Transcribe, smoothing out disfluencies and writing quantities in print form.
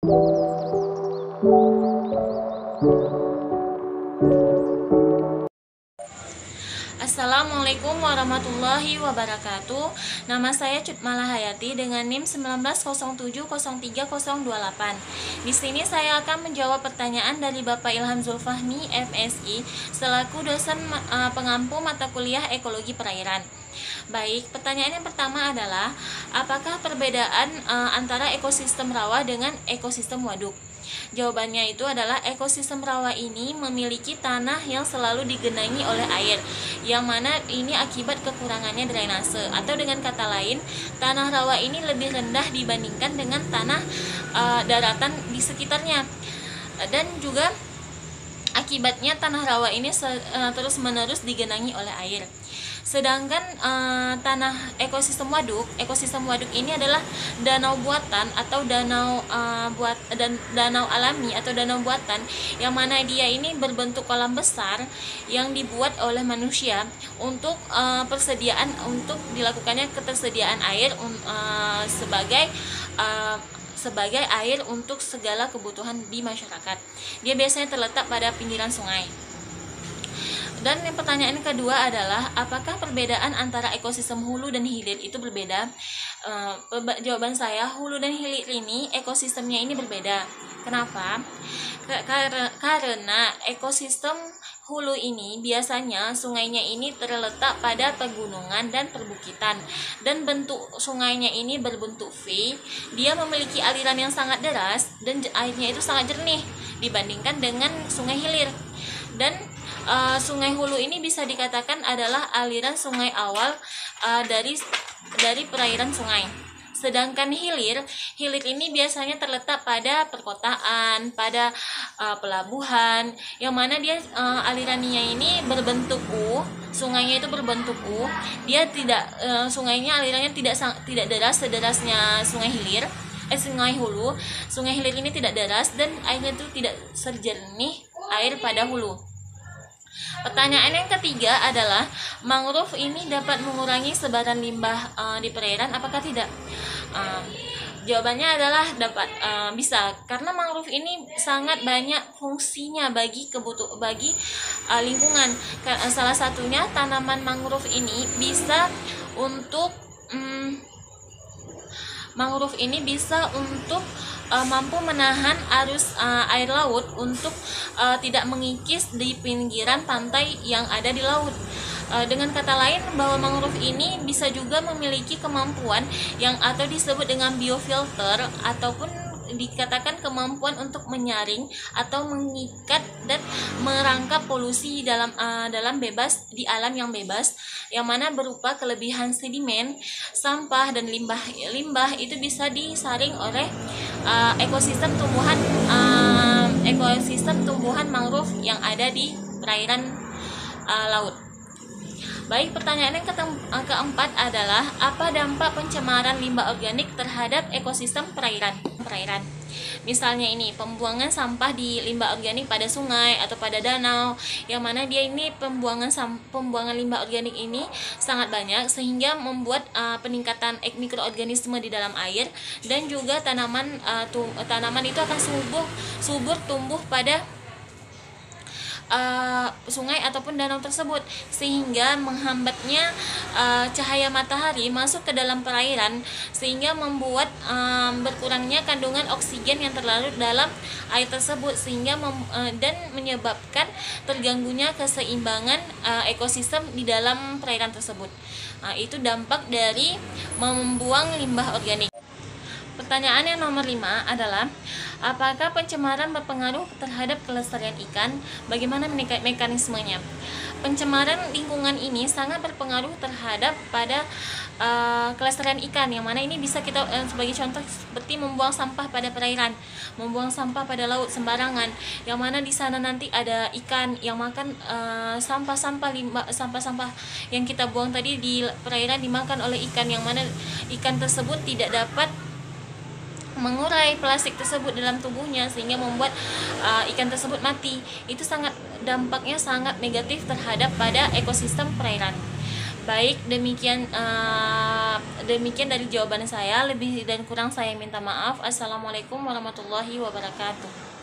Assalamualaikum warahmatullahi wabarakatuh. Nama saya Cut Malahayati dengan NIM 19070308. Di sini saya akan menjawab pertanyaan dari Bapak Ilham Zulfahmi, FSI, selaku dosen pengampu mata kuliah Ekologi Perairan. Baik, pertanyaan yang pertama adalah, apakah perbedaan antara ekosistem rawa dengan ekosistem waduk? Jawabannya itu adalah ekosistem rawa ini memiliki tanah yang selalu digenangi oleh air, yang mana ini akibat kekurangannya drainase, atau dengan kata lain, tanah rawa ini lebih rendah dibandingkan dengan tanah daratan di sekitarnya. Dan juga akibatnya tanah rawa ini terus-menerus digenangi oleh air. Sedangkan tanah ekosistem waduk ini adalah danau buatan atau danau alami atau danau buatan, yang mana dia ini berbentuk kolam besar yang dibuat oleh manusia untuk untuk dilakukannya ketersediaan air sebagai air untuk segala kebutuhan di masyarakat. Dia biasanya terletak pada pinggiran sungai. Dan yang pertanyaan kedua adalah, apakah perbedaan antara ekosistem hulu dan hilir itu berbeda? Jawaban saya, hulu dan hilir ini ekosistemnya ini berbeda. Kenapa? Karena ekosistem hulu ini biasanya sungainya ini terletak pada pegunungan dan perbukitan, dan bentuk sungainya ini berbentuk V. Dia memiliki aliran yang sangat deras dan airnya itu sangat jernih dibandingkan dengan sungai hilir. Dan sungai hulu ini bisa dikatakan adalah aliran sungai awal dari perairan sungai. Sedangkan hilir ini biasanya terletak pada perkotaan, pada pelabuhan, yang mana dia alirannya ini berbentuk U, sungainya itu berbentuk U. Dia sungainya alirannya tidak deras sederasnya sungai hulu. Sungai hilir ini tidak deras dan airnya itu tidak sejernih air pada hulu. Pertanyaan yang ketiga adalah, mangrove ini dapat mengurangi sebaran limbah di perairan, apakah tidak? Jawabannya adalah dapat, bisa, karena mangrove ini sangat banyak fungsinya bagi lingkungan. Salah satunya tanaman mangrove ini bisa untuk mampu menahan arus air laut untuk tidak mengikis di pinggiran pantai yang ada di laut. Dengan kata lain, bahwa mangrove ini bisa juga memiliki kemampuan atau disebut dengan biofilter, ataupun dikatakan kemampuan untuk menyaring atau mengikat dan merangkap polusi di alam yang bebas, yang mana berupa kelebihan sedimen, sampah dan limbah itu bisa disaring oleh ekosistem tumbuhan mangrove yang ada di perairan laut. Baik, pertanyaan yang keempat adalah, apa dampak pencemaran limbah organik terhadap ekosistem perairan? Misalnya ini, pembuangan sampah di limbah organik pada sungai atau pada danau, yang mana dia ini pembuangan limbah organik ini sangat banyak, sehingga membuat peningkatan mikroorganisme di dalam air, dan juga tanaman itu akan subur tumbuh pada sungai ataupun danau tersebut, sehingga menghambatnya cahaya matahari masuk ke dalam perairan, sehingga membuat berkurangnya kandungan oksigen yang terlarut dalam air tersebut, sehingga dan menyebabkan terganggunya keseimbangan ekosistem di dalam perairan tersebut. Itu dampak dari membuang limbah organik. Pertanyaan yang nomor 5 adalah, apakah pencemaran berpengaruh terhadap kelestarian ikan? Bagaimana mekanismenya? Pencemaran lingkungan ini sangat berpengaruh terhadap pada kelestarian ikan, yang mana ini bisa kita sebagai contoh seperti membuang sampah pada perairan, membuang sampah pada laut sembarangan, yang mana di sana nanti ada ikan yang makan sampah yang kita buang tadi di perairan, dimakan oleh ikan, yang mana ikan tersebut tidak dapat mengurai plastik tersebut dalam tubuhnya, sehingga membuat ikan tersebut mati. Itu dampaknya sangat negatif terhadap pada ekosistem perairan. Baik, demikian dari jawaban saya. Lebih dan kurang saya minta maaf. Assalamualaikum warahmatullahi wabarakatuh.